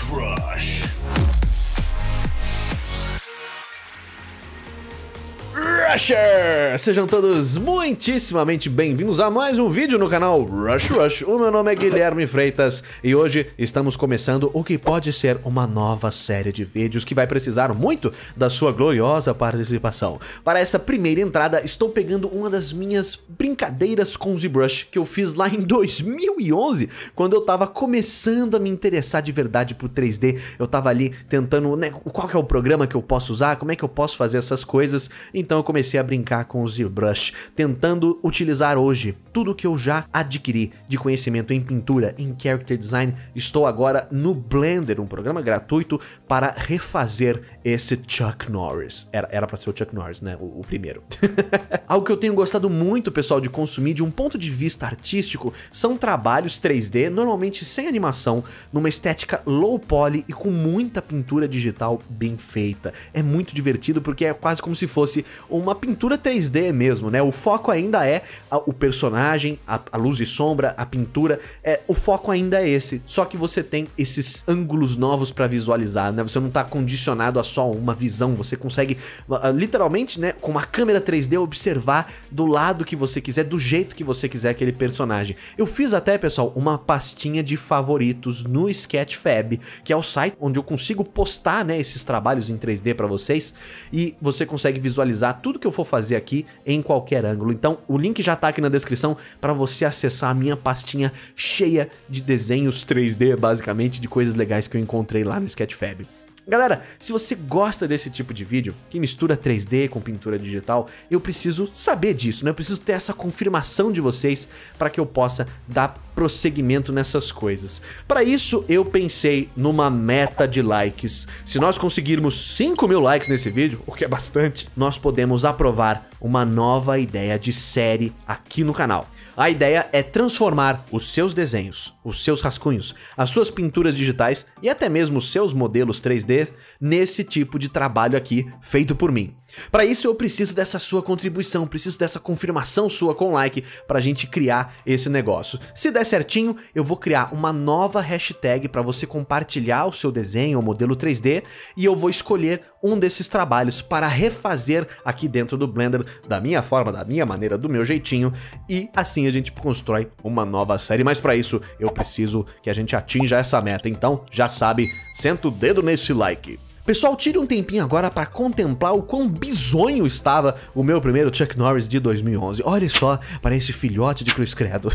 Rush. Rushers! Sejam todos muitíssimamente bem-vindos a mais um vídeo no canal Rush. O meu nome é Guilherme Freitas e hoje estamos começando o que pode ser uma nova série de vídeos que vai precisar muito da sua gloriosa participação. Para essa primeira entrada, estou pegando uma das minhas brincadeiras com o ZBrush que eu fiz lá em 2011, quando eu tava começando a me interessar de verdade por 3D. Eu tava ali tentando, né, qual que é o programa que eu posso usar, como é que eu posso fazer essas coisas. Então eu comecei a brincar com o ZBrush, tentando utilizar hoje tudo que eu já adquiri de conhecimento em pintura, em character design. Estou agora no Blender, um programa gratuito para refazer esse Chuck Norris. Era pra ser o Chuck Norris, né? O primeiro. Algo que eu tenho gostado muito, pessoal, de consumir de um ponto de vista artístico são trabalhos 3D, normalmente sem animação, numa estética low poly e com muita pintura digital bem feita. É muito divertido porque é quase como se fosse uma pintura 3D mesmo, né? O foco ainda é o personagem, a luz e sombra, a pintura, o foco ainda é esse, só que você tem esses ângulos novos para visualizar, né? Você não tá condicionado a só uma visão, você consegue literalmente, né, com uma câmera 3D observar do lado que você quiser, do jeito que você quiser aquele personagem. Eu fiz até, pessoal, uma pastinha de favoritos no Sketchfab, que é o site onde eu consigo postar, né, esses trabalhos em 3D para vocês, e você consegue visualizar tudo que eu for fazer aqui em qualquer ângulo. Então o link já tá aqui na descrição para você acessar a minha pastinha cheia de desenhos 3D, basicamente, de coisas legais que eu encontrei lá no Sketchfab. Galera, se você gosta desse tipo de vídeo, que mistura 3D com pintura digital, eu preciso saber disso, né? Eu preciso ter essa confirmação de vocês para que eu possa dar prosseguimento nessas coisas. Para isso, eu pensei numa meta de likes. Se nós conseguirmos 5.000 likes nesse vídeo, o que é bastante, nós podemos aprovar uma nova ideia de série aqui no canal. A ideia é transformar os seus desenhos, os seus rascunhos, as suas pinturas digitais e até mesmo os seus modelos 3D nesse tipo de trabalho aqui feito por mim. Para isso eu preciso dessa sua contribuição, preciso dessa confirmação sua com like pra gente criar esse negócio. Se der certinho, eu vou criar uma nova hashtag para você compartilhar o seu desenho ou modelo 3D e eu vou escolher um desses trabalhos para refazer aqui dentro do Blender da minha forma, da minha maneira, do meu jeitinho, e assim a gente constrói uma nova série. Mas para isso eu preciso que a gente atinja essa meta, então já sabe, senta o dedo nesse like. Pessoal, tire um tempinho agora para contemplar o quão bizonho estava o meu primeiro Chuck Norris de 2011. Olha só para esse filhote de cruz credo.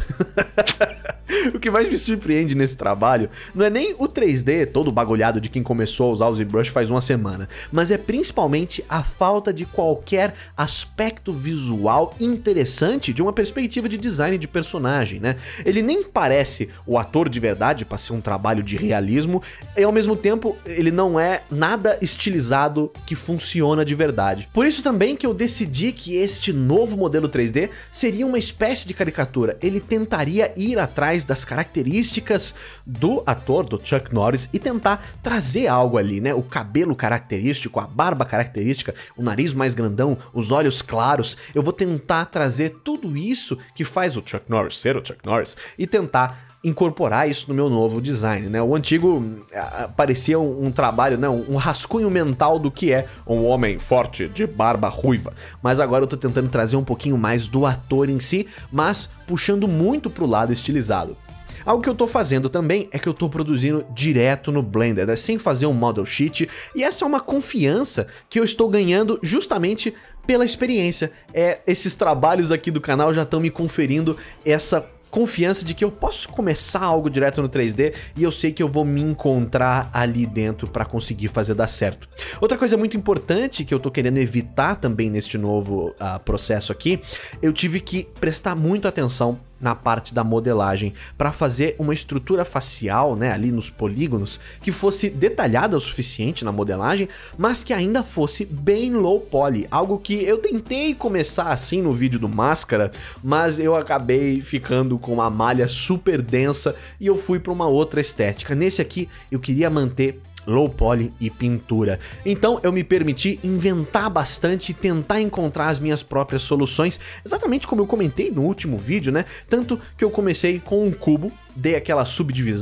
O que mais me surpreende nesse trabalho não é nem o 3D todo bagulhado de quem começou a usar o ZBrush faz uma semana, mas é principalmente a falta de qualquer aspecto visual interessante de uma perspectiva de design de personagem, né? Ele nem parece o ator de verdade para ser um trabalho de realismo e ao mesmo tempo ele não é nada estilizado que funciona de verdade. Por isso também que eu decidi que este novo modelo 3D seria uma espécie de caricatura. Ele tentaria ir atrás das características do ator, do Chuck Norris, e tentar trazer algo ali, né? O cabelo característico, a barba característica, o nariz mais grandão, os olhos claros. Eu vou tentar trazer tudo isso que faz o Chuck Norris ser o Chuck Norris e tentar incorporar isso no meu novo design, né? O antigo parecia um trabalho, né? Um rascunho mental do que é um homem forte de barba ruiva. Mas agora eu tô tentando trazer um pouquinho mais do ator em si, mas puxando muito pro lado estilizado. Algo que eu tô fazendo também é que eu tô produzindo direto no Blender, né? Sem fazer um model sheet, e essa é uma confiança que eu estou ganhando justamente pela experiência. Esses trabalhos aqui do canal já estão me conferindo essa confiança de que eu posso começar algo direto no 3D e eu sei que eu vou me encontrar ali dentro para conseguir fazer dar certo. Outra coisa muito importante que eu tô querendo evitar também neste novo processo aqui, eu tive que prestar muita atenção na parte da modelagem para fazer uma estrutura facial, né, ali nos polígonos, que fosse detalhada o suficiente na modelagem, mas que ainda fosse bem low poly, algo que eu tentei começar assim no vídeo do Máscara, mas eu acabei ficando com uma malha super densa e eu fui para uma outra estética. Nesse aqui eu queria manter low poly e pintura. Então eu me permiti inventar bastante e tentar encontrar as minhas próprias soluções, exatamente como eu comentei no último vídeo, né? Tanto que eu comecei com um cubo, dei aquela subdivisão,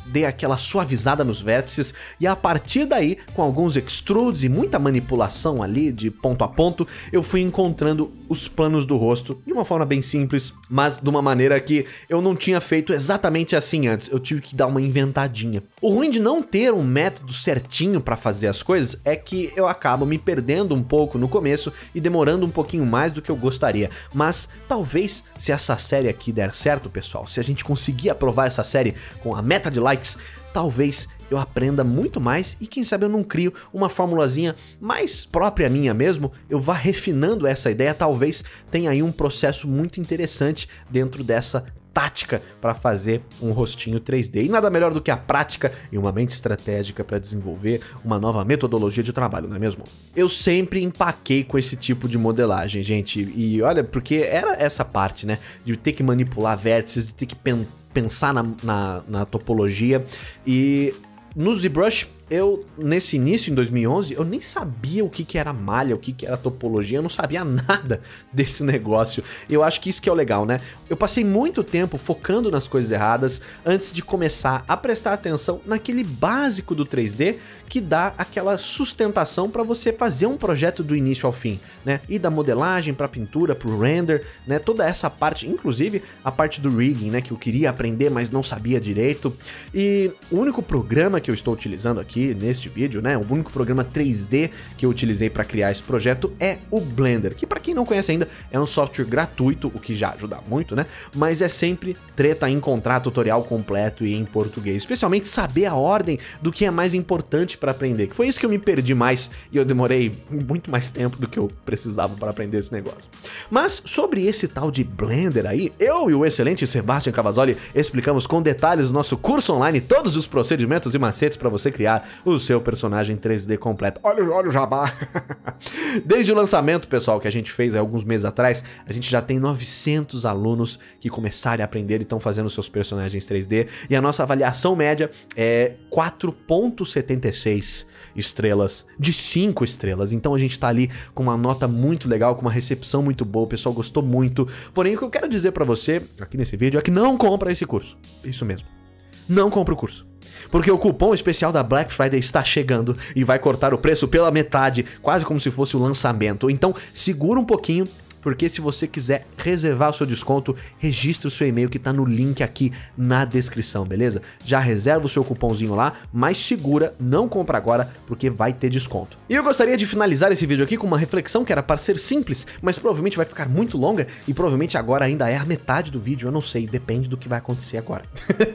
dei aquela suavizada nos vértices e a partir daí, com alguns extrudes e muita manipulação ali de ponto a ponto, eu fui encontrando os planos do rosto de uma forma bem simples, mas de uma maneira que eu não tinha feito exatamente assim antes, eu tive que dar uma inventadinha. O ruim de não ter um método certinho pra fazer as coisas é que eu acabo me perdendo um pouco no começo e demorando um pouquinho mais do que eu gostaria, mas talvez se essa série aqui der certo, pessoal, se a gente conseguir aprovar essa série com a meta de likes, talvez eu aprenda muito mais e quem sabe eu não crio uma formulazinha mais própria minha mesmo, eu vá refinando essa ideia, talvez tenha aí um processo muito interessante dentro dessa tática para fazer um rostinho 3D. E nada melhor do que a prática e uma mente estratégica para desenvolver uma nova metodologia de trabalho, não é mesmo? Eu sempre empaquei com esse tipo de modelagem, gente, e olha, porque era essa parte, né, de ter que manipular vértices, de ter que pensar na topologia. E no ZBrush, eu, nesse início, em 2011, eu nem sabia o que era malha, o que era topologia, eu não sabia nada desse negócio. Eu acho que isso que é o legal, né? Eu passei muito tempo focando nas coisas erradas antes de começar a prestar atenção naquele básico do 3D que dá aquela sustentação para você fazer um projeto do início ao fim, né? E da modelagem para pintura, para o render, né? Toda essa parte, inclusive a parte do rigging, né? Que eu queria aprender, mas não sabia direito. E o único programa que eu estou utilizando aqui neste vídeo, né, o único programa 3D que eu utilizei para criar esse projeto é o Blender, que para quem não conhece ainda é um software gratuito, o que já ajuda muito, né, mas é sempre treta encontrar tutorial completo e em português, especialmente saber a ordem do que é mais importante para aprender, que foi isso que eu me perdi mais e eu demorei muito mais tempo do que eu precisava para aprender esse negócio. Mas sobre esse tal de Blender aí, eu e o excelente Sebastian Cavazzoli explicamos com detalhes no nosso curso online todos os procedimentos e macetes para você criar o seu personagem 3D completo. Olha o jabá! Desde o lançamento, pessoal, que a gente fez há alguns meses atrás, a gente já tem 900 alunos que começaram a aprender e estão fazendo seus personagens 3D, e a nossa avaliação média é 4.76 estrelas de 5 estrelas, então a gente tá ali com uma nota muito legal, com uma recepção muito boa, o pessoal gostou muito. Porém, o que eu quero dizer pra você aqui nesse vídeo é que não compra esse curso. Isso mesmo, não compra o curso. Porque o cupom especial da Black Friday está chegando e vai cortar o preço pela metade, quase como se fosse o lançamento. Então segura um pouquinho, porque se você quiser reservar o seu desconto, registre o seu e-mail que tá no link aqui na descrição, beleza? Já reserva o seu cupomzinho lá, mas segura, não compra agora, porque vai ter desconto. E eu gostaria de finalizar esse vídeo aqui com uma reflexão que era para ser simples, mas provavelmente vai ficar muito longa, e provavelmente agora ainda é a metade do vídeo, eu não sei, depende do que vai acontecer agora.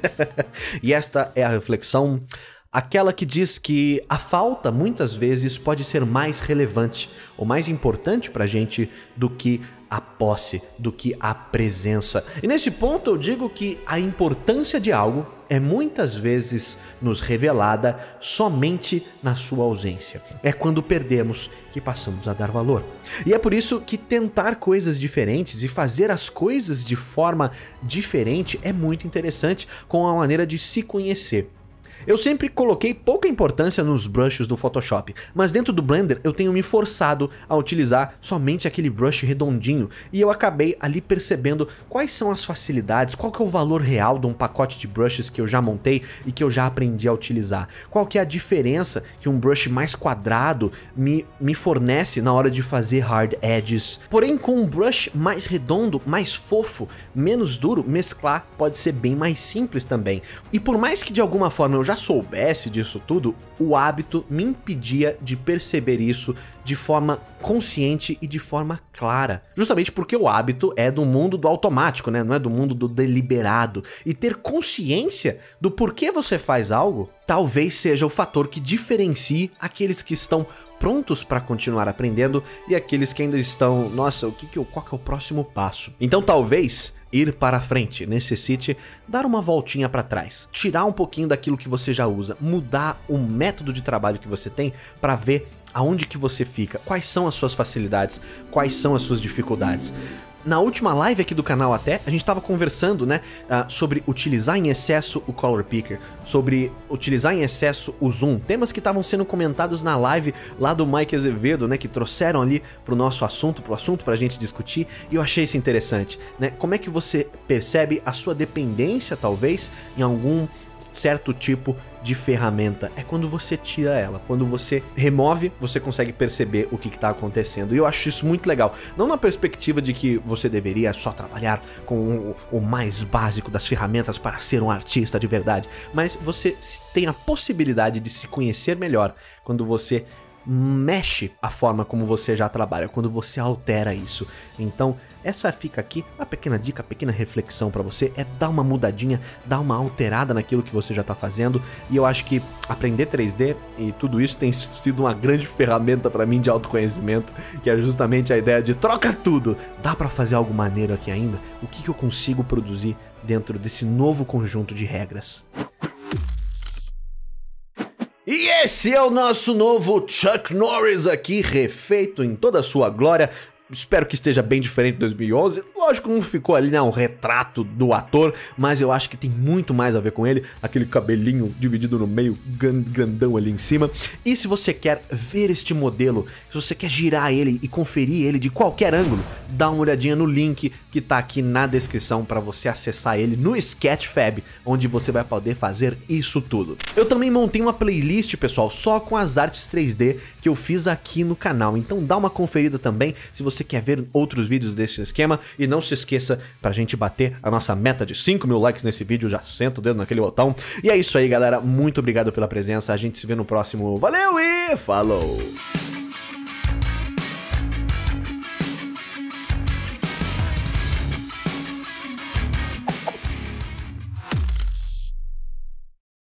E esta é a reflexão, aquela que diz que a falta muitas vezes pode ser mais relevante ou mais importante pra gente do que a posse, do que a presença. E nesse ponto eu digo que a importância de algo é muitas vezes nos revelada somente na sua ausência. É quando perdemos que passamos a dar valor. E é por isso que tentar coisas diferentes e fazer as coisas de forma diferente é muito interessante, com a maneira de se conhecer. Eu sempre coloquei pouca importância nos brushes do Photoshop, mas dentro do Blender eu tenho me forçado a utilizar somente aquele brush redondinho, e eu acabei ali percebendo quais são as facilidades, qual que é o valor real de um pacote de brushes que eu já montei e que eu já aprendi a utilizar, qual que é a diferença que um brush mais quadrado me fornece na hora de fazer hard edges. Porém, com um brush mais redondo, mais fofo, menos duro, mesclar pode ser bem mais simples também. E por mais que de alguma forma eu já soubesse disso tudo, o hábito me impedia de perceber isso de forma consciente e de forma clara. Justamente porque o hábito é do mundo do automático, né? Não é do mundo do deliberado. E ter consciência do porquê você faz algo talvez seja o fator que diferencie aqueles que estão prontos para continuar aprendendo e aqueles que ainda estão, nossa, qual que é o próximo passo? Então talvez ir para frente necessite dar uma voltinha para trás, tirar um pouquinho daquilo que você já usa, mudar o método de trabalho que você tem para ver aonde que você fica, quais são as suas facilidades, quais são as suas dificuldades. Na última live aqui do canal até, a gente tava conversando, né, sobre utilizar em excesso o Color Picker, sobre utilizar em excesso o Zoom, temas que estavam sendo comentados na live lá do Mike Azevedo, né, que trouxeram ali pro nosso assunto, pra gente discutir, e eu achei isso interessante, né, como é que você percebe a sua dependência, talvez, em algum certo tipo de ferramenta. É quando você tira ela, quando você remove, você consegue perceber o que está acontecendo. E eu acho isso muito legal, não na perspectiva de que você deveria só trabalhar com o mais básico das ferramentas para ser um artista de verdade, mas você tem a possibilidade de se conhecer melhor quando você mexe a forma como você já trabalha, quando você altera isso. Então, essa fica aqui, uma pequena dica, pequena reflexão pra você, é dar uma mudadinha, dar uma alterada naquilo que você já tá fazendo, e eu acho que aprender 3D e tudo isso tem sido uma grande ferramenta pra mim de autoconhecimento, que é justamente a ideia de troca tudo, dá pra fazer algo maneiro aqui ainda? O que eu consigo produzir dentro desse novo conjunto de regras? E esse é o nosso novo Chuck Norris aqui, refeito em toda a sua glória. Espero que esteja bem diferente de 2011. Lógico, não ficou ali, né, um retrato do ator, mas eu acho que tem muito mais a ver com ele. Aquele cabelinho dividido no meio, grandão ali em cima. E se você quer ver este modelo, se você quer girar ele e conferir ele de qualquer ângulo, dá uma olhadinha no link que tá aqui na descrição para você acessar ele no Sketchfab, onde você vai poder fazer isso tudo. Eu também montei uma playlist, pessoal, só com as artes 3D que eu fiz aqui no canal, então dá uma conferida também se você quer ver outros vídeos desse esquema. E não se esqueça, pra gente bater a nossa meta de 5.000 likes nesse vídeo, já senta o dedo naquele botão. E é isso aí, galera, muito obrigado pela presença, a gente se vê no próximo, valeu e falou!